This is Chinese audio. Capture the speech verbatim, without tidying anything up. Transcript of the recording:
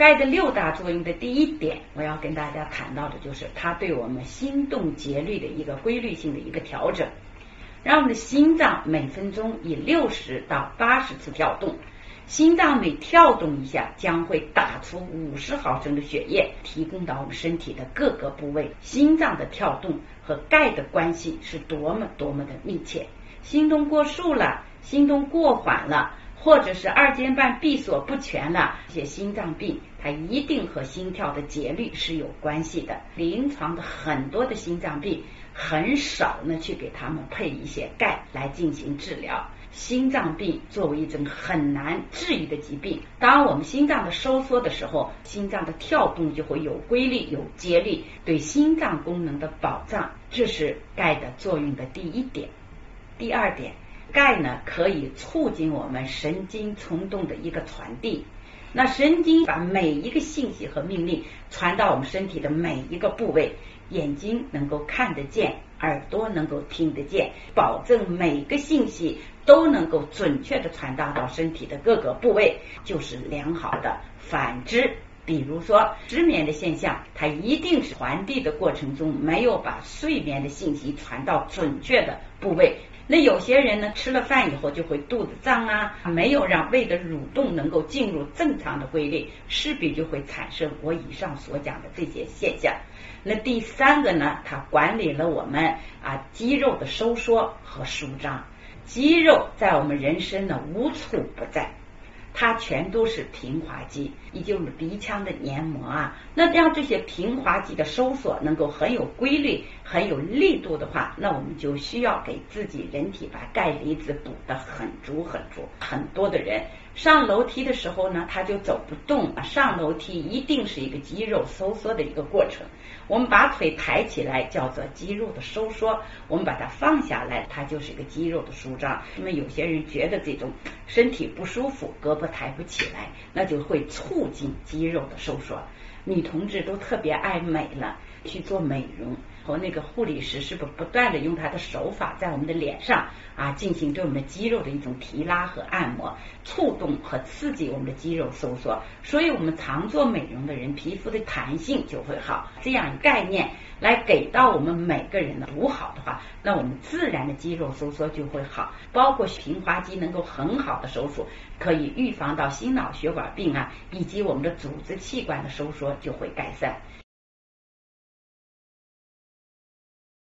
钙的六大作用的第一点，我要跟大家谈到的就是它对我们心动节律的一个规律性的一个调整，让我们的心脏每分钟以六十到八十次跳动，心脏每跳动一下将会打出五十毫升的血液，提供到我们身体的各个部位。心脏的跳动和钙的关系是多么多么的密切，心动过速了，心动过缓了，或者是二尖瓣闭锁不全了，这些心脏病它一定和心跳的节律是有关系的。临床的很多的心脏病很少呢去给他们配一些钙来进行治疗。心脏病作为一种很难治愈的疾病，当我们心脏的收缩的时候，心脏的跳动就会有规律有节律，对心脏功能的保障，这是钙的作用的第一点。第二点，钙呢可以促进我们神经冲动的一个传递，那神经把每一个信息和命令传到我们身体的每一个部位，眼睛能够看得见，耳朵能够听得见，保证每个信息都能够准确的传达到身体的各个部位，就是良好的。反之，比如说失眠的现象，它一定是传递的过程中没有把睡眠的信息传到准确的部位。那有些人呢，吃了饭以后就会肚子胀啊，没有让胃的蠕动能够进入正常的规律，势必就会产生我以上所讲的这些现象。那第三个呢，它管理了我们啊肌肉的收缩和舒张。肌肉在我们人身呢无处不在，它全都是平滑肌，也就是鼻腔的黏膜啊。那让这些平滑肌的收缩能够很有规律很有力度的话，那我们就需要给自己人体把钙离子补得很足很足。很多的人上楼梯的时候呢，他就走不动，上楼梯一定是一个肌肉收缩的一个过程。我们把腿抬起来叫做肌肉的收缩，我们把它放下来，它就是一个肌肉的舒张。因为有些人觉得这种身体不舒服，胳膊抬不起来，那就会促进肌肉的收缩。女同志都特别爱美了，去做美容，和那个护理师是不不断的用他的手法在我们的脸上啊进行对我们的肌肉的一种提拉和按摩，触动和刺激我们的肌肉收缩。所以我们常做美容的人，皮肤的弹性就会好。这样概念来给到我们每个人的补好的话，那我们自然的肌肉收缩就会好，包括平滑肌能够很好的收缩，可以预防到心脑血管病啊，以及我们的组织器官的收缩就会改善。